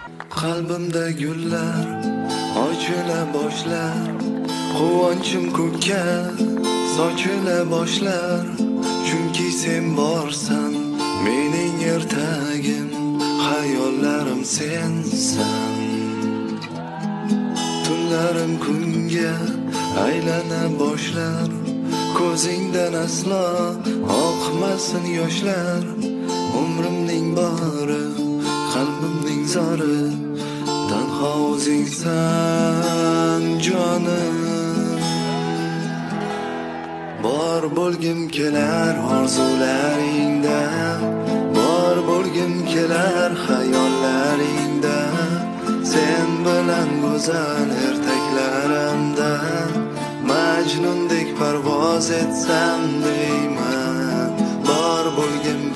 Qalbimda gullar ochila boshlar, quvonchim ko'kka sochila boshlar. Chunki sen borsan, mening ertagim, hayollarim sensan. Tunlarim kunga aylana boshlar, ko'zingdan aslo oqmasin yoshlar. Umrimning bori, qalbimning zori, tanho o'zingsan jonim. Bor bo'lgim kelar orzularingda, bor bo'lgim kelar hayollaringda. Sen bilan go'zal ertaklarimda Majnundek parvoz etsam deyman. Bor bo'lgim